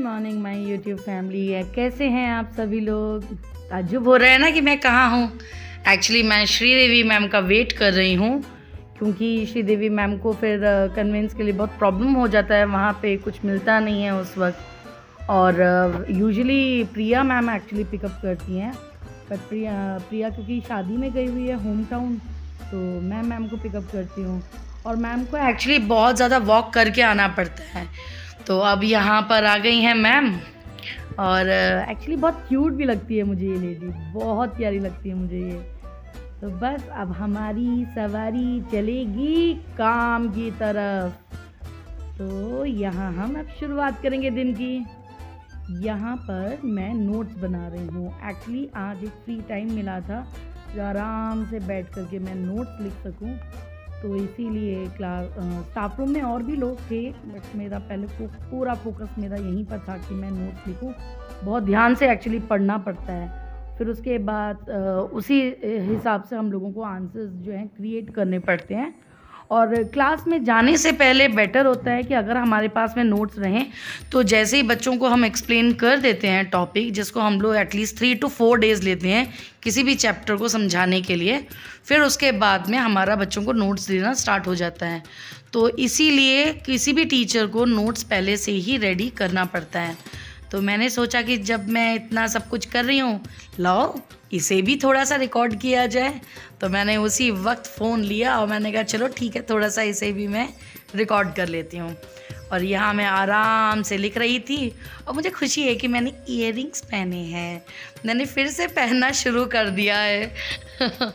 Morning my YouTube family है। कैसे हैं आप सभी लोग? ताज्जुब हो रहे हैं ना कि मैं कहाँ हूँ। एक्चुअली मैं श्रीदेवी मैम का वेट कर रही हूँ, क्योंकि श्रीदेवी मैम को फिर कन्वेंस के लिए बहुत प्रॉब्लम हो जाता है, वहाँ पे कुछ मिलता नहीं है उस वक्त। और usually Priya ma'am actually pickup करती हैं, बट प्रिया क्योंकि शादी में गई हुई है होम टाउन, तो मैं मैम को पिकअप करती हूँ। और मैम को एक्चुअली बहुत ज़्यादा वॉक करके आना पड़ता है। तो अब यहाँ पर आ गई हैं मैम, और एक्चुअली बहुत क्यूट भी लगती है मुझे ये लेडी, बहुत प्यारी लगती है मुझे ये। तो बस अब हमारी सवारी चलेगी काम की तरफ। तो यहाँ हम अब शुरुआत करेंगे दिन की। यहाँ पर मैं नोट्स बना रही हूँ। एक्चुअली आज एक फ्री टाइम मिला था जो आराम से बैठ करके मैं नोट्स लिख सकूँ, तो इसीलिए स्टाफ रूम में और भी लोग थे, बट मेरा पहले पूरा फोकस मेरा यहीं पर था कि मैं नोट्स लिखूं। बहुत ध्यान से एक्चुअली पढ़ना पड़ता है, फिर उसके बाद उसी हिसाब से हम लोगों को आंसर्स जो हैं क्रिएट करने पड़ते हैं। और क्लास में जाने से पहले बेटर होता है कि अगर हमारे पास में नोट्स रहें, तो जैसे ही बच्चों को हम एक्सप्लेन कर देते हैं टॉपिक, जिसको हम लोग एटलीस्ट 3 to 4 डेज़ लेते हैं किसी भी चैप्टर को समझाने के लिए, फिर उसके बाद में हमारा बच्चों को नोट्स देना स्टार्ट हो जाता है। तो इसीलिए किसी भी टीचर को नोट्स पहले से ही रेडी करना पड़ता है। तो मैंने सोचा कि जब मैं इतना सब कुछ कर रही हूँ, लाओ इसे भी थोड़ा सा रिकॉर्ड किया जाए। तो मैंने उसी वक्त फ़ोन लिया और मैंने कहा चलो ठीक है, थोड़ा सा इसे भी मैं रिकॉर्ड कर लेती हूँ। और यहाँ मैं आराम से लिख रही थी, और मुझे खुशी है कि मैंने ईयरिंग्स पहने हैं, मैंने फिर से पहनना शुरू कर दिया है।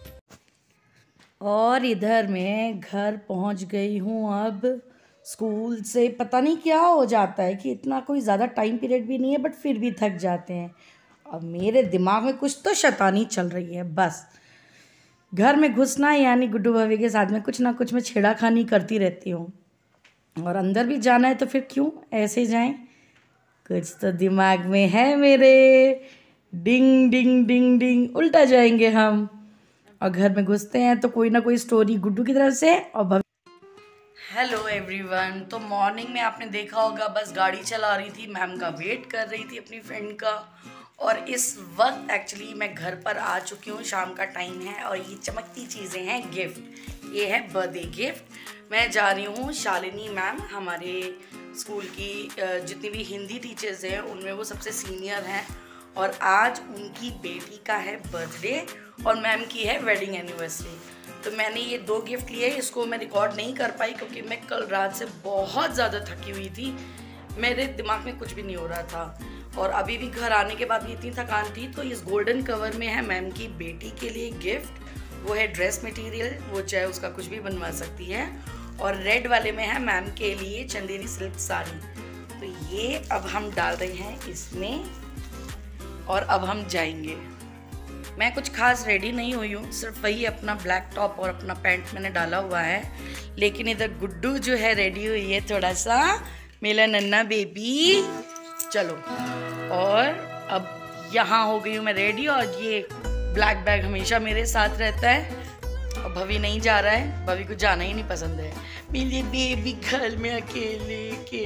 और इधर मैं घर पहुँच गई हूँ अब स्कूल से। पता नहीं क्या हो जाता है कि इतना कोई ज़्यादा टाइम पीरियड भी नहीं है, बट फिर भी थक जाते हैं। अब मेरे दिमाग में कुछ तो शैतानी चल रही है। बस घर में घुसना यानी गुड्डू भाभी के साथ में कुछ ना कुछ मैं छेड़ाखानी करती रहती हूँ, और अंदर भी जाना है तो फिर क्यों ऐसे जाएं। कुछ तो दिमाग में है मेरे। डिंग डिंग डिंग डिंग उल्टा जाएंगे हम, और घर में घुसते हैं तो कोई ना कोई स्टोरी गुड्डू की तरफ से और हेलो एवरीवन। तो मॉर्निंग में आपने देखा होगा, बस गाड़ी चला रही थी, मैम का वेट कर रही थी अपनी फ्रेंड का। और इस वक्त एक्चुअली मैं घर पर आ चुकी हूँ, शाम का टाइम है, और ये चमकती चीज़ें हैं गिफ्ट। ये है बर्थडे गिफ्ट। मैं जा रही हूँ शालिनी मैम, हमारे स्कूल की जितनी भी हिंदी टीचर्स हैं उनमें वो सबसे सीनियर हैं, और आज उनकी बेटी का है बर्थडे और मैम की है वेडिंग एनिवर्सरी। तो मैंने ये 2 गिफ्ट लिए। इसको मैं रिकॉर्ड नहीं कर पाई क्योंकि मैं कल रात से बहुत ज़्यादा थकी हुई थी, मेरे दिमाग में कुछ भी नहीं हो रहा था, और अभी भी घर आने के बाद भी इतनी थकान थी। तो इस गोल्डन कवर में है मैम की बेटी के लिए गिफ्ट, वो है ड्रेस मटेरियल, वो चाहे उसका कुछ भी बनवा सकती है। और रेड वाले में है मैम के लिए चंदेरी सिल्क साड़ी। तो ये अब हम डाल रहे हैं इसमें, और अब हम जाएंगे। मैं कुछ खास रेडी नहीं हुई हूँ, सिर्फ वही अपना ब्लैक टॉप और अपना पैंट मैंने डाला हुआ है। लेकिन इधर गुड्डू जो है रेडी हुई है थोड़ा सा, मेरा नन्ना बेबी। चलो, और अब यहाँ हो गई हूँ मैं रेडी, और ये ब्लैक बैग हमेशा मेरे साथ रहता है। और भवी नहीं जा रहा है, भवी को जाना ही नहीं पसंद है। मेरी बेबी घर में अकेले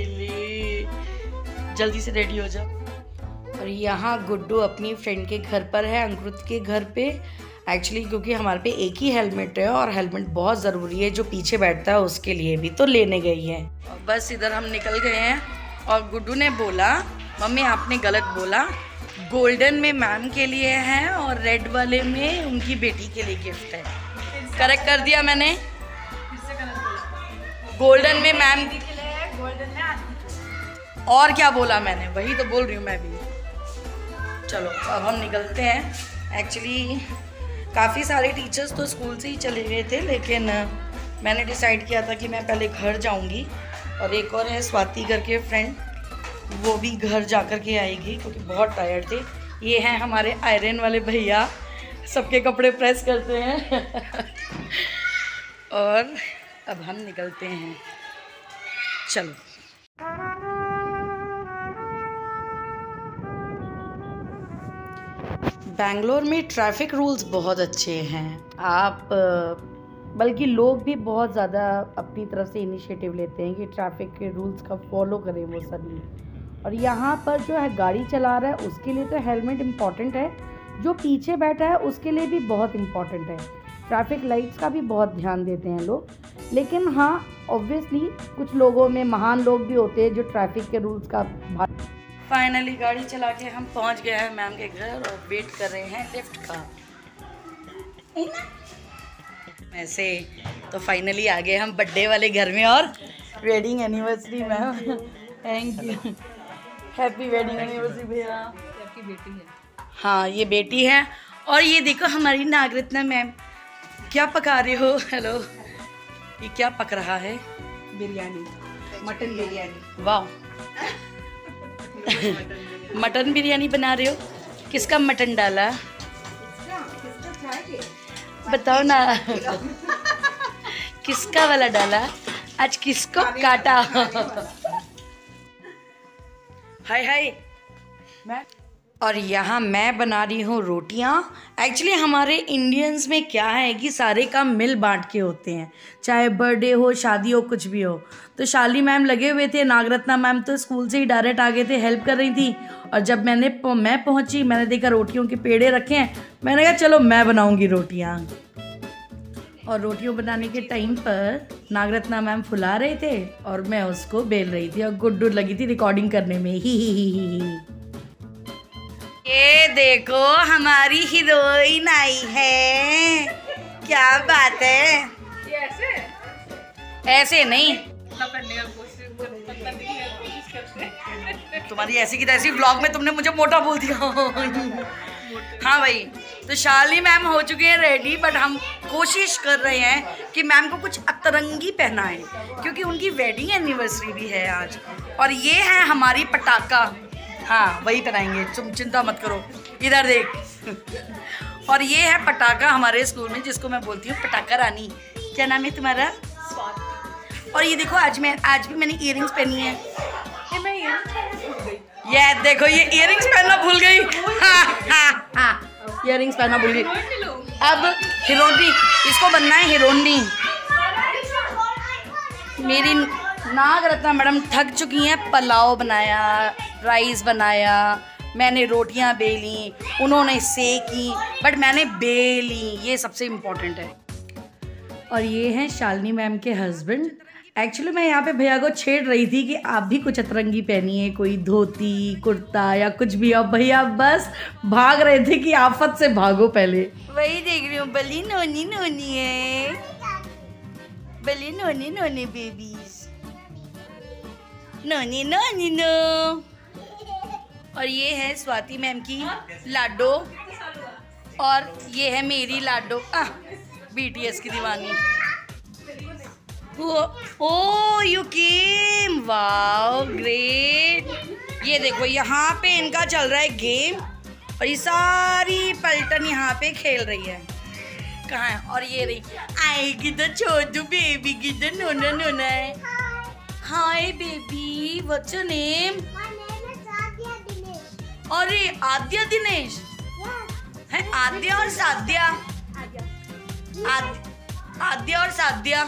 अकेले, जल्दी से रेडी हो जाओ। और यहाँ गुड्डू अपनी फ्रेंड के घर पर है, अंकुरित के घर पे। एक्चुअली क्योंकि हमारे पे एक ही हेलमेट है, और हेलमेट बहुत ज़रूरी है, जो पीछे बैठता है उसके लिए भी, तो लेने गई है। और बस इधर हम निकल गए हैं, और गुड्डू ने बोला मम्मी आपने गलत बोला, गोल्डन में मैम के लिए है और रेड वाले में उनकी बेटी के लिए गिफ्ट है। करेक्ट कर दिया मैंने, गोल्डन में मैम, और क्या बोला मैंने, वही तो बोल रही हूँ मैं भी। चलो अब हम निकलते हैं। एक्चुअली काफ़ी सारे टीचर्स तो स्कूल से ही चले गए थे, लेकिन मैंने डिसाइड किया था कि मैं पहले घर जाऊंगी, और एक और है स्वाति करके फ्रेंड, वो भी घर जा कर के आएगी क्योंकि बहुत टायर्ड थे। ये हैं हमारे आयरन वाले भैया, सबके कपड़े प्रेस करते हैं। और अब हम निकलते हैं, चलो। बेंगलोर में ट्रैफिक रूल्स बहुत अच्छे हैं। आप बल्कि लोग भी बहुत ज़्यादा अपनी तरफ से इनिशिएटिव लेते हैं कि ट्रैफिक के रूल्स का फॉलो करें वो सभी। और यहाँ पर जो है गाड़ी चला रहा है उसके लिए तो हेलमेट इम्पॉर्टेंट है, जो पीछे बैठा है उसके लिए भी बहुत इम्पॉर्टेंट है। ट्रैफिक लाइट्स का भी बहुत ध्यान देते हैं लोग, लेकिन हाँ ऑब्वियसली कुछ लोगों में महान लोग भी होते हैं जो ट्रैफिक के रूल्स का। फाइनली गाड़ी चला के हम पहुँच गए हैं मैम के घर और वेट कर रहे हैं लिफ्ट का। ऐसे तो फाइनली आ गए हम बर्थडे वाले घर में और wedding anniversary ma'am. Thank you, happy wedding anniversary भैया। आपकी बेटी है? हाँ ये बेटी है। और ये देखो हमारी नागरत्ना मैम, क्या पका रहे हो? हेलो, ये क्या पक रहा है? बिरयानी, मटन बिरयानी। वाह मटन बिरयानी बना रहे हो? किसका मटन डाला बताओ ना। किसका वाला डाला आज, किसको काटा? हाय हाय। और यहाँ मैं बना रही हूँ रोटियाँ। एक्चुअली हमारे इंडियंस में क्या है कि सारे काम मिल बांट के होते हैं, चाहे बर्थडे हो, शादी हो, कुछ भी हो। तो शाली मैम लगे हुए थे, नागरत्ना मैम तो स्कूल से ही डायरेक्ट आ गए थे, हेल्प कर रही थी। और जब मैं पहुँची, मैंने देखा रोटियों के पेड़े रखे हैं, मैंने कहा चलो मैं बनाऊँगी रोटियाँ। और रोटियों बनाने के टाइम पर नागरत्ना मैम फुला रहे थे और मैं उसको बेल रही थी और गुड्डू लगी थी रिकॉर्डिंग करने में। ही। ये देखो हमारी हीरोइन आई है, क्या बात है। ऐसे नहीं, तुम्हारी ऐसी की तैसी व्लॉग में तुमने मुझे मोटा बोल दिया। हाँ भाई, तो शाली मैम हो चुके हैं रेडी, बट हम कोशिश कर रहे हैं कि मैम को कुछ अतरंगी पहनाएं क्योंकि उनकी वेडिंग एनिवर्सरी भी है आज। और ये है हमारी पटाखा, हाँ वही पहनाएंगे, तुम चिंता मत करो, इधर देख। और ये है पटाखा हमारे स्कूल में जिसको मैं बोलती हूँ पटाखा रानी। क्या नाम है तुम्हारा? और ये देखो आज भी मैंने इयररिंग्स पहनी है। ये देखो ये इयररिंग्स पहनना भूल गई। इयररिंग्स पहनना भूल गई। अब हीरोइनी, इसको बनना है हीरोइनी। मेरी नागरत्ना मैडम थक चुकी हैं। पुलाव बनाया, राइस बनाया, मैंने रोटियां बेली, उन्होंने सेकी, बट मैंने बेली, ये सबसे इम्पोर्टेंट है। और ये हैं शालिनी मैम के हस्बैंड। एक्चुअली मैं यहाँ पे भैया को छेड़ रही थी कि आप भी कुछ अतरंगी पहनिए, कोई धोती कुर्ता या कुछ भी। अब भैया बस भाग रहे थे कि आफत से भागो पहले। वही देख रही हूँ, बली नोनी नोनी है, बली नोनी नोनी बेबीज, नोनी नोनी नो। और ये है स्वाति मैम की लाडो, और ये है मेरी लाडो, BTS की दीवानी। Oh you came, wow great. ये देखो यहाँ पे इनका चल रहा है गेम और ये सारी पलटन यहाँ पे खेल रही है। कहाँ है? और ये रही आएगी तो छोटू बेबी की तो नोना नोना है। Hi baby, what's your name? अरे आद्या दिनेश है, आद्या और साद्या, आद्या और साद्या,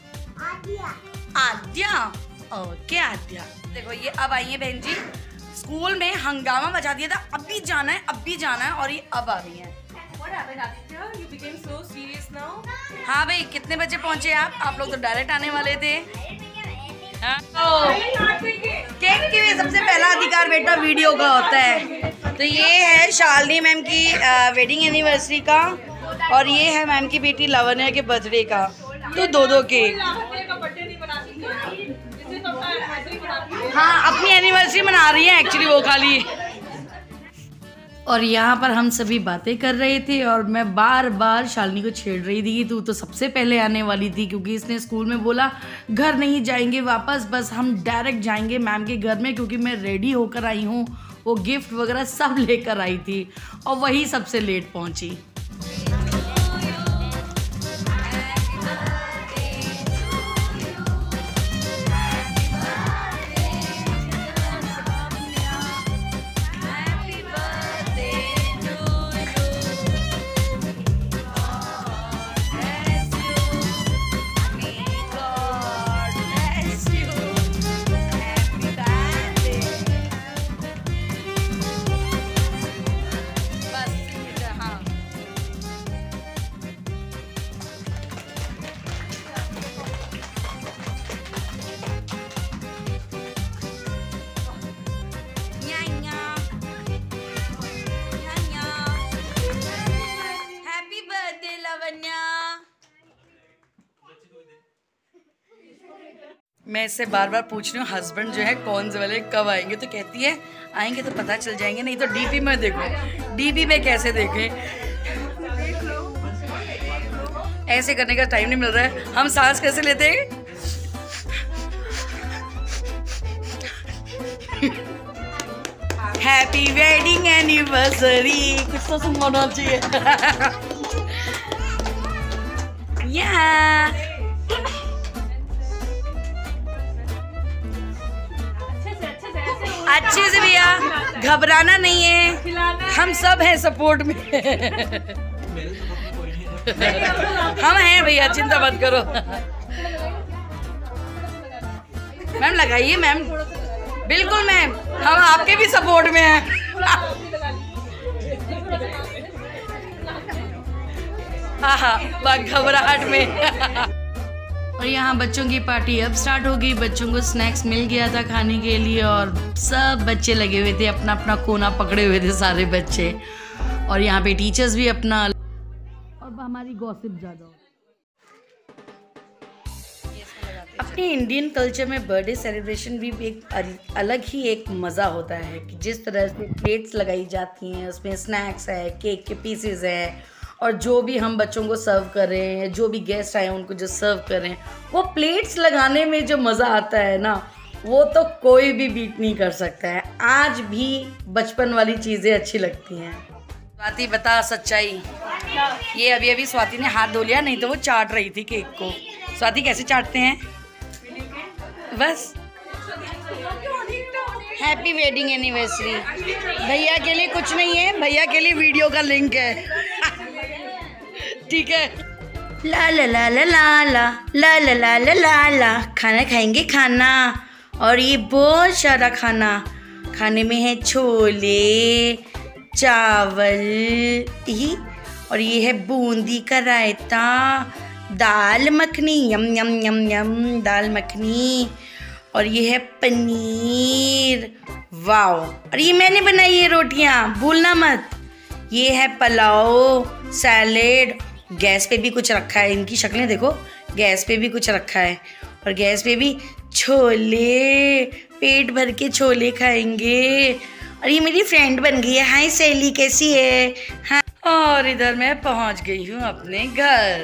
आद्या। ओके आद्या। देखो ये अब आई है बहन जी, स्कूल में हंगामा मचा दिया था, अभी जाना है, अभी जाना है, और ये अब आ रही है। हाँ भाई, कितने बजे पहुंचे आप लोग तो डायरेक्ट आने वाले थे। केक के सबसे पहला अधिकार बेटा वीडियो का होता है। तो ये है शालिनी मैम की वेडिंग एनिवर्सरी का, और ये है मैम की बेटी लवन्या के बर्थडे का। तो दो केक। हाँ अपनी एनिवर्सरी मना रही है एक्चुअली वो खाली। और यहाँ पर हम सभी बातें कर रहे थे और मैं बार बार शालिनी को छेड़ रही थी, तू तो सबसे पहले आने वाली थी, क्योंकि इसने स्कूल में बोला घर नहीं जाएंगे वापस, बस हम डायरेक्ट जाएंगे मैम के घर में, क्योंकि मैं रेडी होकर आई हूँ, वो गिफ्ट वगैरह सब लेकर आई थी और वही सबसे लेट पहुँची। मैं इससे बार बार पूछ रही हूँ हस्बैंड जो है कौन से वाले कब आएंगे, तो कहती है आएंगे तो पता चल जाएंगे, नहीं तो डीपी में देखो। डीपी में कैसे देखें, ऐसे करने का टाइम नहीं मिल रहा है। हम सांस कैसे लेते हैं? हैप्पी वेडिंग एनिवर्सरी, कुछ तो सुन होना चाहिए। या अच्छे से भैया, घबराना नहीं है, हम सब हैं सपोर्ट में। हम हैं भैया, चिंता मत करो। मैम लगाइए मैम, बिल्कुल मैम, हम आपके भी सपोर्ट में हैं। हाँ, घबराहट में। और यहाँ बच्चों की पार्टी अब स्टार्ट हो गई। बच्चों को स्नैक्स मिल गया था खाने के लिए और सब बच्चे लगे हुए थे, अपना अपना कोना पकड़े हुए थे सारे बच्चे। और यहाँ पे टीचर्स भी अपना, और हमारी गॉसिप ज़्यादा। अपने इंडियन कल्चर में बर्थडे सेलिब्रेशन भी एक अलग ही एक मज़ा होता है कि जिस तरह से प्लेट्स लगाई जाती हैं, उसमें स्नैक्स है, केक के पीसेस है, और जो भी हम बच्चों को सर्व कर रहे हैं, जो भी गेस्ट आए हैं उनको जो सर्व कर रहे हैं, वो प्लेट्स लगाने में जो मज़ा आता है ना, वो तो कोई भी बीट नहीं कर सकता है। आज भी बचपन वाली चीज़ें अच्छी लगती हैं। स्वाति बता सच्चाई, ये अभी अभी स्वाति ने हाथ धो लिया, नहीं तो वो चाट रही थी केक को। स्वाति कैसे चाटते हैं? बस हैप्पी वेडिंग एनिवर्सरी। भैया के लिए कुछ नहीं है, भैया के लिए वीडियो का लिंक है। ठीक है। ला ला ला ला ला ला ला ला ला ला ला ला, खाना खाएंगे खाना, और ये बहुत सारा खाना। खाने में है छोले, चावल ही, और ये है बूंदी का रायता, दाल मखनी, यम यम यम यम दाल मखनी, और ये है पनीर, वाओ। और ये मैंने बनाई है रोटियां, भूलना मत। ये है पुलाव, सैलेड, गैस पे भी कुछ रखा है, इनकी शक्लें देखो, गैस पे भी कुछ रखा है, और गैस पे भी छोले, पेट भर के छोले खाएंगे। और ये मेरी फ्रेंड बन गई है। हाय सहेली, कैसी है? हाँ। और इधर मैं पहुंच गई हूँ अपने घर,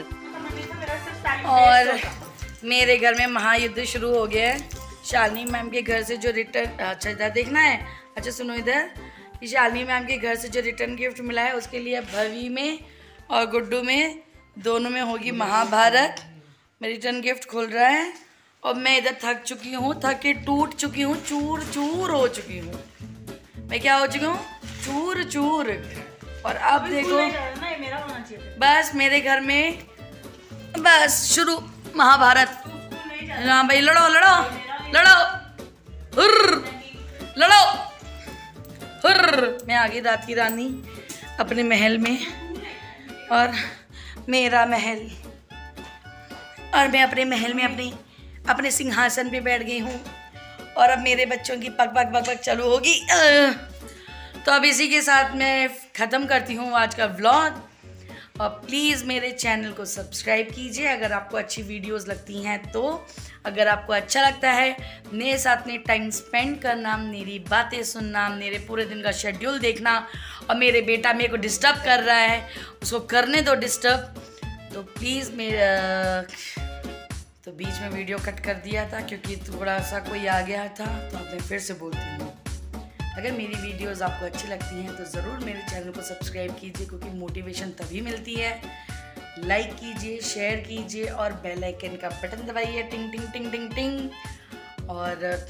और मेरे घर में महायुद्ध शुरू हो गया है। शालिनी मैम के घर से जो रिटर्न, अच्छा इधर देखना है, अच्छा सुनो इधर, कि शालिनी मैम के घर से जो रिटर्न गिफ्ट मिला है उसके लिए भवी में और गुड्डू में, दोनों में होगी महाभारत। मैं रिटर्न गिफ्ट खोल रहा है, और मैं इधर थक चुकी हूँ, थक के टूट चुकी हूँ, चूर चूर हो चुकी हूँ। मैं क्या हो चुकी हूँ? चूर चूर। और अब देखो, बस मेरे घर में बस शुरू महाभारत। हाँ भाई, लड़ो लड़ो लड़ो, हुर्र लड़ो, हुर्र। मैं आ गई रात की रानी अपने महल में, और मेरा महल, और मैं अपने महल में अपने सिंहासन पे बैठ गई हूँ, और अब मेरे बच्चों की पक पक पक पक चालू होगी। तो अब इसी के साथ मैं ख़त्म करती हूँ आज का व्लॉग। और प्लीज़ मेरे चैनल को सब्सक्राइब कीजिए अगर आपको अच्छी वीडियोस लगती हैं तो। अगर आपको अच्छा लगता है मेरे साथ में टाइम स्पेंड करना, मेरी बातें सुनना, मेरे पूरे दिन का शेड्यूल देखना, और मेरे बेटा मेरे को डिस्टर्ब कर रहा है, उसको करने दो डिस्टर्ब, तो प्लीज़ मेरा, तो बीच में वीडियो कट कर दिया था क्योंकि थोड़ा सा कोई आ गया था, तो अब मैं फिर से बोलती हूँ, अगर मेरी वीडियोस आपको अच्छी लगती हैं तो ज़रूर मेरे चैनल को सब्सक्राइब कीजिए, क्योंकि मोटिवेशन तभी मिलती है। लाइक कीजिए, शेयर कीजिए, और बेल आइकन का बटन दबाइए, टिंग टिंग टिंग टिंग टिंग। और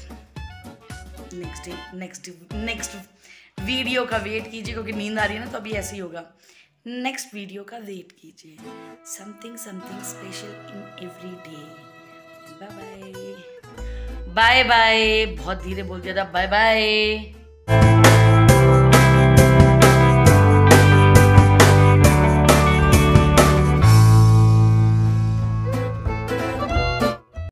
नेक्स्ट वीडियो का वेट कीजिए, क्योंकि नींद आ रही है ना, तो अभी ऐसे ही होगा। नेक्स्ट वीडियो का वेट कीजिए, something special in every day. Bye bye, bye bye, बहुत धीरे बोल दिया था, बाय बाय।